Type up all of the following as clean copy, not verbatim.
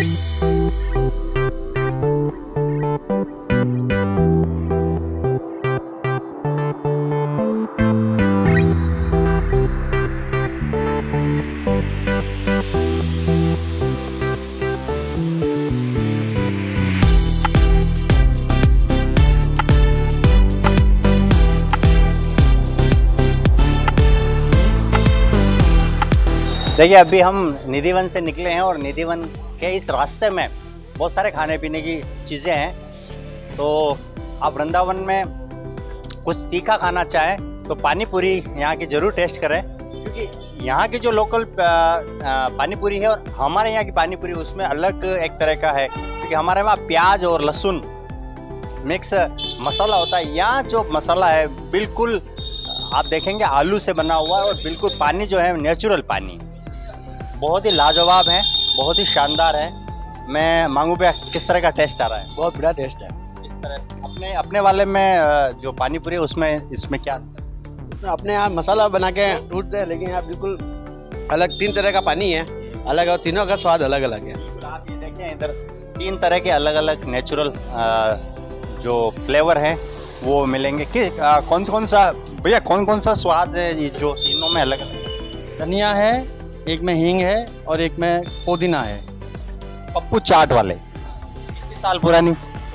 देखिए अभी हम निधिवन से निकले हैं और निधिवन के इस रास्ते में बहुत सारे खाने पीने की चीज़ें हैं। तो आप वृंदावन में कुछ तीखा खाना चाहें तो पानी पूरी यहाँ की ज़रूर टेस्ट करें, क्योंकि यहाँ की जो लोकल पानी पूरी है और हमारे यहाँ की पानी पूरी उसमें अलग एक तरह का है, क्योंकि हमारे वहाँ प्याज और लहसुन मिक्स मसाला होता है। यहाँ जो मसाला है बिल्कुल आप देखेंगे आलू से बना हुआ है और बिल्कुल पानी जो है नेचुरल पानी, बहुत ही लाजवाब है, बहुत ही शानदार है। मैं मांगू पे किस तरह का टेस्ट आ रहा है? बहुत बड़ा टेस्ट है। इस तरह अपने वाले में जो पानी पूरी है उसमें इसमें क्या अपने यहाँ मसाला बना के टूटते हैं, लेकिन यहाँ बिल्कुल अलग 3 तरह का पानी है, अलग और तीनों का स्वाद अलग अलग है। आप ये देखें इधर 3 तरह के अलग अलग नेचुरल जो फ्लेवर हैं वो मिलेंगे। कि कौन कौन सा भैया कौन कौन सा स्वाद है ये जो तीनों में अलग अलग? धनिया है, एक में हींग है और एक में पुदीना है। पप्पू चाट वाले कितने साल पुरानी?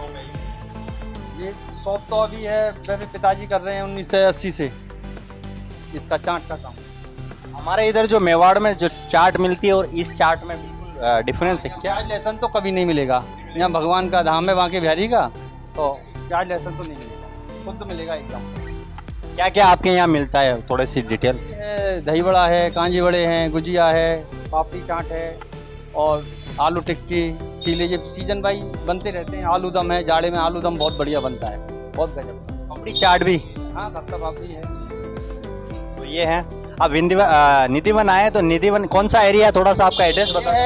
ये शॉप तो अभी है, वैसे पिताजी कर रहे हैं 1980 से इसका चाट का काम। हमारे इधर जो मेवाड़ में जो चाट मिलती है और इस चाट में बिल्कुल डिफरेंस है क्या? प्याज लहसुन तो कभी नहीं मिलेगा, यहाँ भगवान का धाम है वहाँ के बिहारी का, तो प्याज लहसुन तो नहीं मिलेगा, खुद तो मिलेगा एकदम। क्या क्या आपके यहाँ मिलता है, थोड़ी सी डिटेल? दही बड़ा है, कांजी बड़े हैं, गुजिया है, पापड़ी चाट है और आलू टिक्की, चीले, ये सीजन भाई बनते रहते हैं। आलू दम है, जाड़े में आलू दम बहुत बढ़िया बनता है, बहुत गजब। पापड़ी चाट भी? हाँ, खस्ता पापड़ी है। तो ये है। अब निधिवन आए तो निधिवन कौन सा एरिया है, थोड़ा सा आपका एड्रेस बता।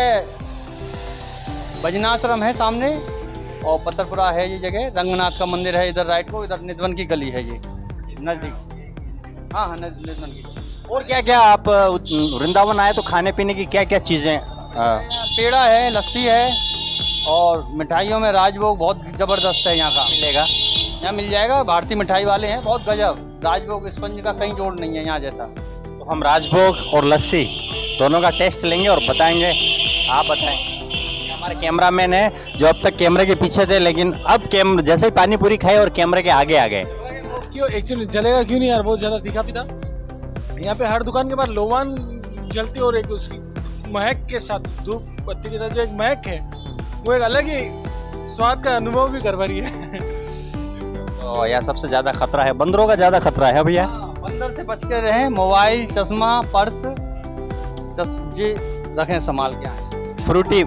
भजनाश्रम है सामने और पत्थरपुरा है ये जगह, रंगनाथ का मंदिर है इधर राइट को, इधर निधिवन की गली है ये नजदीक। हाँ निधिवन की। और क्या क्या आप वृंदावन आए तो खाने पीने की क्या क्या चीजें? पेड़ा है, लस्सी है और मिठाइयों में राजभोग बहुत जबरदस्त है यहाँ का, मिलेगा? यहाँ मिल जाएगा, भारतीय मिठाई वाले हैं, बहुत गजब। राजभोग स्पंज का कहीं जोड़ नहीं है यहाँ जैसा। तो हम राजभोग और लस्सी दोनों का टेस्ट लेंगे और बताएंगे। आप बताएं। हमारे कैमरामैन है जो अब तक कैमरे के पीछे थे, लेकिन अब जैसे ही पानी पूरी खाए और कैमरे के आगे आ गए। क्यों एक्चुअली जलेगा क्यों नहीं यार, बहुत ज्यादा तीखा पीता। यहाँ पे हर दुकान के बाद लोवान जलती और एक उसकी महक के साथ धूप बत्ती के साथ जो एक महक है वो एक अलग ही स्वाद का अनुभव भी करवा रही है। तो यह सबसे ज्यादा खतरा है, बंदरों का ज्यादा खतरा है भैया। बंदर से बच के रहें, मोबाइल, चश्मा, पर्स जी रखें संभाल के आए।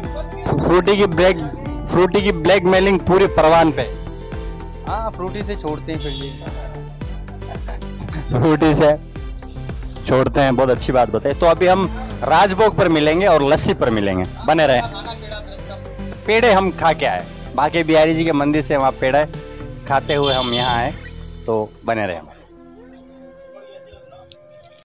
फ्रूटी की ब्लैक मेलिंग पूरी परवान पे। हाँ, फ्रूटी से छोड़ते हैं, फिर ये फ्रूटी से छोड़ते हैं, बहुत अच्छी बात बताई। तो अभी हम राजभोग पर मिलेंगे और लस्सी पर मिलेंगे, बने रहे। पेड़े हम खा के आए, बाकी बिहारी जी के मंदिर से वहाँ पेड़े खाते हुए हम यहाँ आए, तो बने रहे।